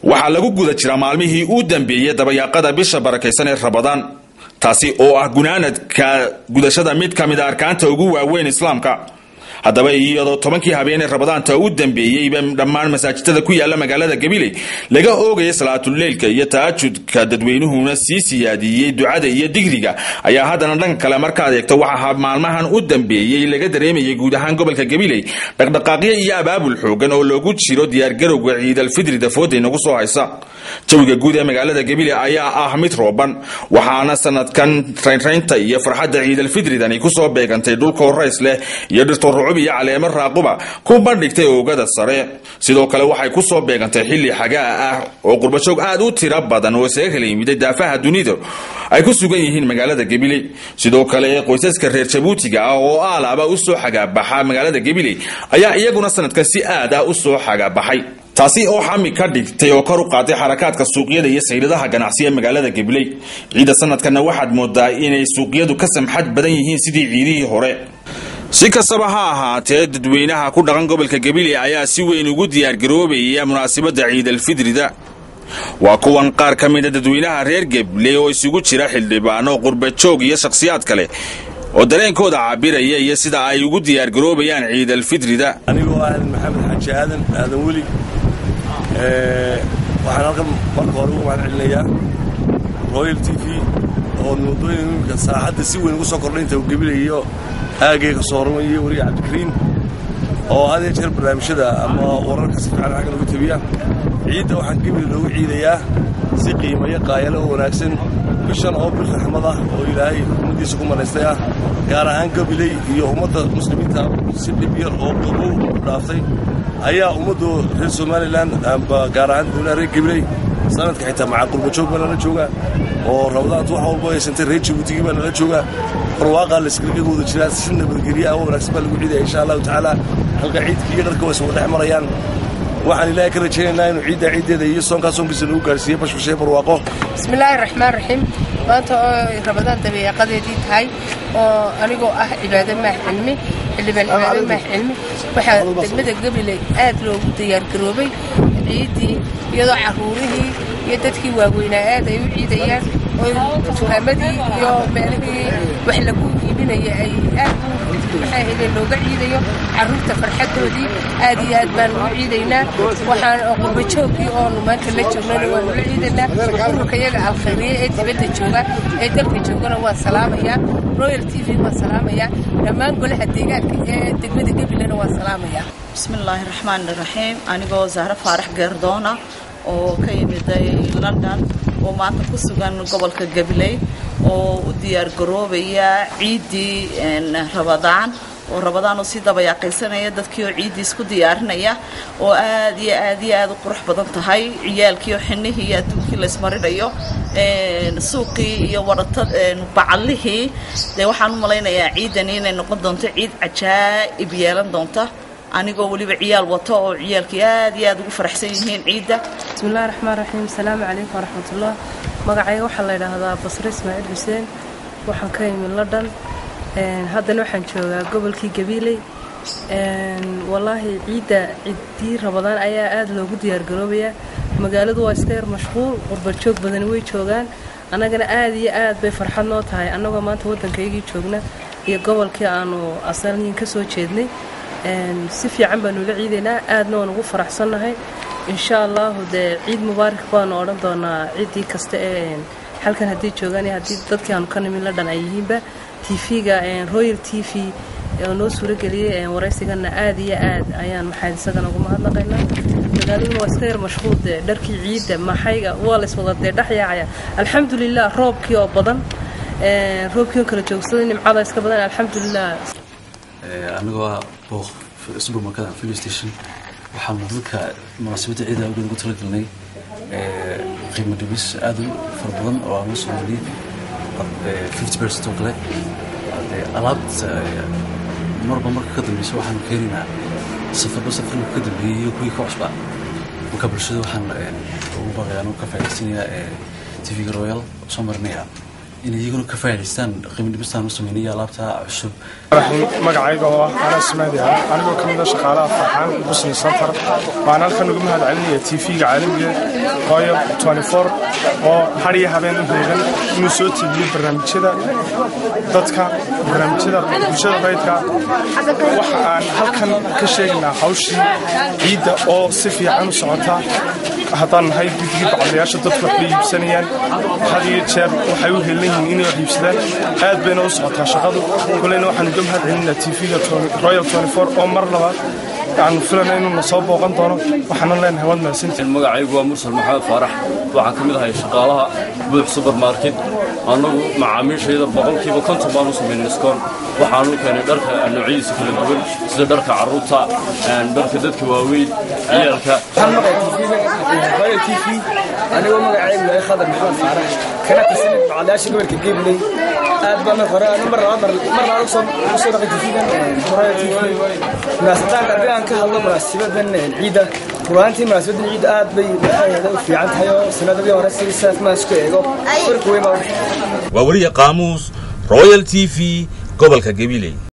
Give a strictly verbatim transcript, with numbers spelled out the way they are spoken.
waxaa lagu guda jira maalmihii uu dambeeyay dabayaaqada bisha barakaysan ee Ramadaan taasi oo ah gunaanadka gudashada mid kamid ah arkaanta ugu waaweyn islaamka haddaba iyadoo tobankii habeenee Ramadaanta uu dambeeyay dhammaan masaajidada ku yaala magaalada Gabiley laga oogay salaatul leelka iyo tahajjudka dadweynuhuna sii siyaadiyay ducada iyo digriga ayaa haddana dhanka kale marka adeegto waxa maalmahan u dambeeyay laga dareemayay guud ahaan gobolka Gabiley dhaqdhaqaaqyo iyo abaabul xoogan oo loogu jiro diyaar garowga Ciid al-Fidr dafooday nagu soo haysa jawiga guud ee magaalada Gabiley ayaa ah mid rooban waxaana sanadkan traynta iyo farxadda Ciid al-Fidridani ku soo beegantay dhulka horeys leh iyo dhirto iyo caleemo raaquba ku bandhigtay oogada sare sidoo kale waxay ku soo beegantay xilli xagaa ah oo qurbajoog aad u tiro badan oo isaga kala yimid daafaha dunida ay ku sugan yihiin magaalada Gabiley sidoo kale qoysaska reer Jabuutiga ah oo aalaaba u soo xagaa baxa magaalada Gabiley ayaa iyaguna sanadkan si aad ah u soo xagaa baxay taasi oo xami ka dhigtay oo kor u qaaday xarakaadka suuqyada iyo sayladaha ganacsiga magaalada Gabiley ciida sanadkan waxaad moodaa inay suuqyadu ka samxad badan yihiin sidii ciidihii hore si kastaba ha ahaatee dadweynaha ku dhaqan gobolka Gabiley ayaa si weyn ugu diyaar garoobaya munaasabada Ciid al-Fidrida waa kuwan qaar ka mid ah dadweynaha reer Gabiley oo isugu jira xildhibaano qurbajoog iyo shakhsiyaad kale oo dareenkooda caabiraya iyo sida ay ugu diyaar garoobayaan Ciid al-Fidrida anigoo ah Maxamed Xaji Aadan aadan wali ee waxaan halkan marka hore ugu mahadcelinayaa Royal T V oo mudooyinka saacada si weyn ugu soo kordhinta Gabiley iyo aagay ka soo hormariyay wariye Cabdikariim oo hada jeer barnaamijyada ama wararka si fiican xagga lagu tabiya ciidda waxaan Gabiley loogu ciidayaa si qiimo iyo qaayalo wanaagsan bishan oo bil raxmad ah oo Ilaahay umadiisa ku maleystay ah gaar ahaan Gabiley iyo ummadda muslimiinta si dhib yar oo qabow dhaaftay ayaa ummaddu reer Somaliland amba gaar ahaan dowladda reer Gabiley sanadka xitaa macquul bajoog baa la jooga oo Ramadaantu waxa walba ay santay reer Jabuutiga baa la jooga barwaaqa la iskaga wada jiraa si nabadgelyo ah oo wanaagsan baa lagu ciiday insha Allah taala halka ciidkii dharka way soo dhex marayaan waxaan Ilaahay ka rajaynaynaa inuu ciidda ciideeda iyo soonka soonkiisa lagu gaarsiiyo bashbashee barwaaqo bismillaahir rahmaanir rahiim maanta oo Ramadaan dabeeqadeedii tahay oo anigoo ah cibaado ma cilmi xilibaan cibaado ma cilmi waxa degmada Gabiley aad loogu diyaar garoobay ciidii iyadoo caruurihii iyo dadkii waaweynaa aad ay u ciidayaan oo dukaamadi iyo meelihii wax lagu iibinaya ay aad maxay heleen looga ciidayo caruurta farxadoodii aad iyo aad baan u ciidaynaa waxaan qurbajoogii oo maanta la joognana waan u ciidaynaa ururka iyaga alkhayriye ee dibadda jooga ee dalka joogana waan salaamayaa Royal T V waan salaamayaa dhammaan golaha deegaanka ee degmada Gabileyna waan salaamayaa bismillaahir rahmaanir rahiim anigoo Zahra Faarax Gardoona oo ka yimid London oo maanta ku sugan gobolka Gabiley oo u diyaar garoobaya ciidii Ramadaan oo Ramadaan oo si dabayaaqaysanaya dadkii oo ciidii isku diyaarinaya oo aad iyo aad iyo aad u qurux badan tahay ciyaalkii oo xinihii iyo adduunkii la ismarinayo ee suuqii iyo waratada bacalihii de waxaan u maleynayaa ciidan inay noqon doonto ciid cajaa'ib yeelan doonta anigoo waliba ciyaal wato oo ciyaalkii aad iyo aad ugu faraxsan yihiin ciidda bismillaahir rahmaanir rahiim salaamu calaykum waraxmatullah magacayga waxa la yiraahdaa Basri Ismaaciil Xuseen waxaan ka yimid London een haddana waxaan joogaa gobolkii Gabiley een wallahi ciidda ciidii Ramadaan ayaa aad loogu diyaar garoobaya magaaladu waa iska yar mashquul qurbajoog badan way joogaan anagana aad iyo aad bay farxad noo tahay anagoo maanta waddankaygii joogna iyo gobolkii aanu asalniin ka soo jeednay een si fiican baan ula ciideynaa aadna waan ugu faraxsanahay insha Allah de ciid mubaarak baan oran doonaa ciidii kasta ee halkan hadii joogaan hadii dadkii aan ka nimid la dhan ay yihiinba T V-ga ee Royal T V oo noo suura galiyay waraysigana aad iyo aad ayaan maxay isagan ugu mahadnaqaynaa magaaladu waa iska yar mashquul dharkii ciidda maxayga waa la iswada dhaxyaacaya alxamdulillah roobkii oo badan ee roobkii kala joogsaday nimcada iska badan alxamdulillah ee anigoo booq supermarket filling station waxaan dadka munaasabada ciidda ugu talagalnay ee qiimo dhibis aad u farabadan oo aan soo helay fifty percent oo kale alaabta marba marka ka dambayso waxaan keeninaa safarba safarka ka dambeeyay kuwii ka cusbaa marka bulshada waxaan ugu baaqayaa inuu ka faa'iideysanayaa T V-ga Royal soo marnaya inay iyaguna ka faa'iidaystaan qiimo dhibistaan u sameynaya alaabta cusub. magacayga oo ana Ismaadi ah anigoo ka mid ah shaqaalaha Farxaan Business Center baan halkan ugu mahadcelinayaa T V-ga caalamiga Royal twenty-four oo hariya habeen u heegan inuu soo tiibiyo barnaamijyada dadka barnaamijyada bulshada rayidka waxa aan halkan ka sheegnaa hawshii ciidda oo si fiican u socota haddaan nahay guddiga bacdayaasha dadku wax iibsanayaan had iyo jeer waxay u helan yihiin inay wax iibsadaan aad bayna u socotaa shaqadu kulleyna waxaan uga mahadcelinaa T V-ga Royal twenty-four oo mar labaad aan filanay inuu soo booqan doono waxaan leenahay wad maasantiin. magacaygu waa Mursal Maxamed Faarax waxaan ka mid ahay shaqaalaha buux supermarket anagu macaamiishayda boqolkiiba konton baan u sameynay iskoon waxaan u keenay dharka noocyadiisa kala duwan sida dharka carruurta dharka dadka waaweyn ciyaalka. Royal T V anigoo magacaygu yahay Khadar Maxamed Faarax kana tirsan bacdayaasha gobolka Gabiley aad baan hore mar labaad mar labaad soo soo dhaqay T V-gan Royal T V naastaan dadaan ka hadlo munaasibadan ciida quraantii munaasibadan ciida aad bay u fiican tahay oo sanadadii hore si saaf ma isku eego farqi weyn ma waa wariye qaamuus Royal T V gobolka Gabiley.